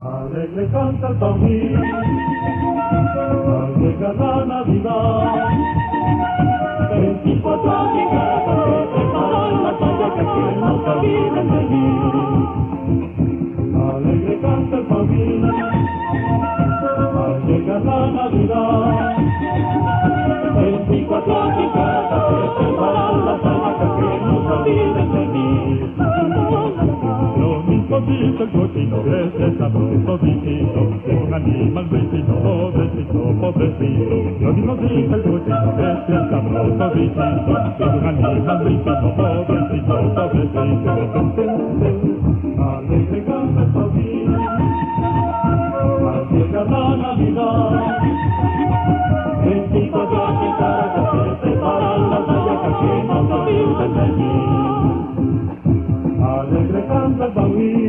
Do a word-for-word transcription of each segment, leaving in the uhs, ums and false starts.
Alegre canta el Paují, al llegar la Navidad. Veinticuatro años que preparan la talla que quien no se olviden de mí. Alegre canta el Paují, al llegar la Navidad. Veinticuatro años que preparan la talla que quien no se olviden de mí. Dice el cochino que es sabroso visito, es un animal vecino, pobrecito, pobrecito. Lo mismo dice el cochino que es sabroso visito, es un animal vecino, pobrecito, pobrecito. Alegre canta el Paují, al llegar la Navidad. Veinticuatro años que preparan la talla que no se olviden de mí. Alegre canta el Paují,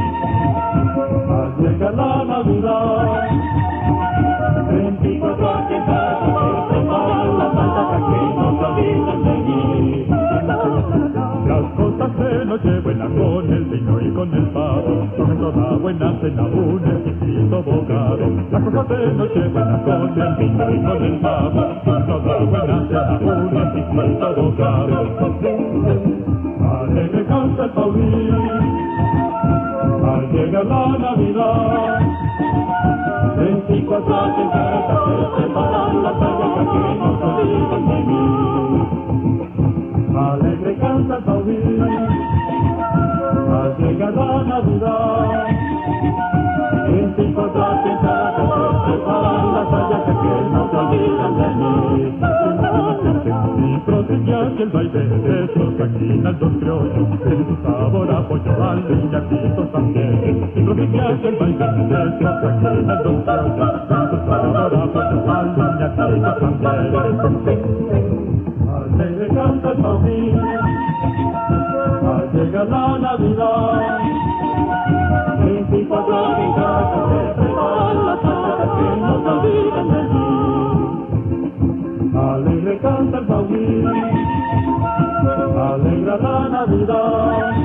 al llegar la Navidad. Veinticuatro años que preparan la talla que no se olviden de mí. Las cosas de Nochebuena con el vino y con el pavo, son toda buena cena un exquisito bocado. Las cosas de Nochebuena con el vino y con el pavo, son toda buena cena un exquisito bocado. Alegre canta el Paují, al llegar la Navidad. Veinticuatro años que preparan la talla que no se olviden de mí. Alegre canta el Paují, al llegar la Navidad. Veinticuatro años que preparan la talla que no se olviden de mí. Y proseguía que el baile de esos caquinas dos criollos, en su sabor a pollo al viñacito también. Y proseguía que el baile de esos caquinas dos criollos, en su sabor a pollo al viñacito también. Alegre canta el Paují, al llegar la Navidad. Veinticuatro años que preparan la talla que no se olviden de mí. Alegre canta el Paují, alegra la Navidad.